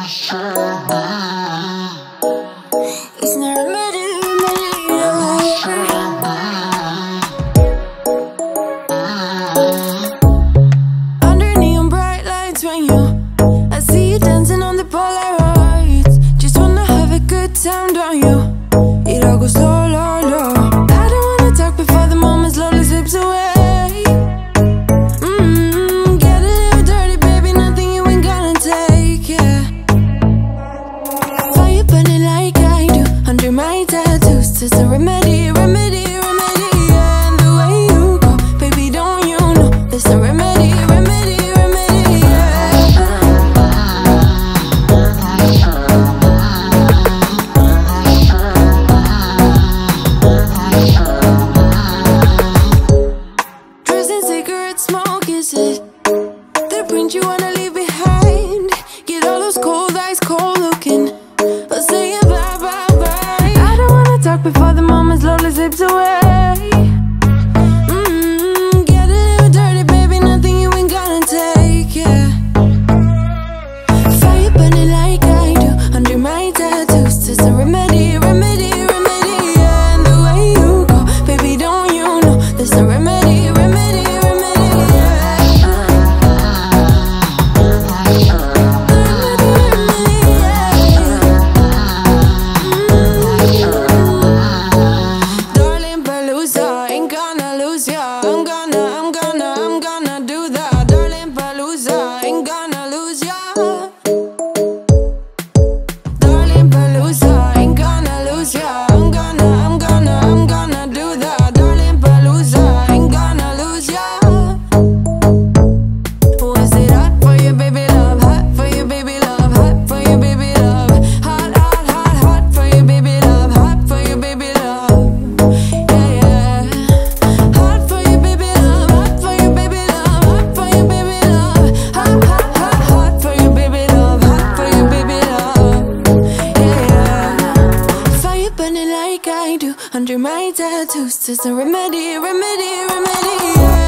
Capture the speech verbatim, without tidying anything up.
It's not a remedy, under neon bright lights when you, I see you dancing on the Polaroids. Just wanna have a good time, don't you? It all goes low, low, low. I don't wanna talk before the moment slowly slips away. Mm-hmm. Get a little dirty, baby, nothing you ain't gonna take, yeah. Fire burning like I do under my tattoos. It's a remedy, remedy, remedy, yeah. And the way you go, baby, don't you know there's a remedy, remedy, remedy, yeah. Drugs and cigarette smoke, is it the print you wanna leave behind? Get all those cold eyes cold looking, but say it bye, bye, bye. I don't wanna talk before the moment slowly slips away. Mm-hmm. Get a little dirty, baby, nothing you ain't gonna take, yeah. Fire burning like I do under my tattoos. It's a remedy, remedy, remedy, yeah. And the way you go, baby, don't you know there's a remedy, remedy, remedy, yeah. Remedy, remedy, yeah. Darling Palooza, ain't gonna lose ya. I'm gonna, I'm gonna, I'm gonna do that. Darling Palooza, ain't gonna lose ya. Darling Palooza, ain't gonna lose ya. I'm gonna, I'm gonna, I'm gonna do that. Darling Palooza, ain't gonna lose ya. Was it hot for you, baby love? Hot for you, baby love? Hot for you, baby love? Hot, hot, hot, hot for you, baby love? Hot for you, baby love? Yeah, yeah. Hot for you, baby love? Hot for you, baby love? Hot for you, baby love? Hot, hot, hot, hot for you, baby love? Hot for you, baby love? Yeah, yeah. Fire burning like I do under my tattoos. It's a remedy, remedy, remedy, yeah.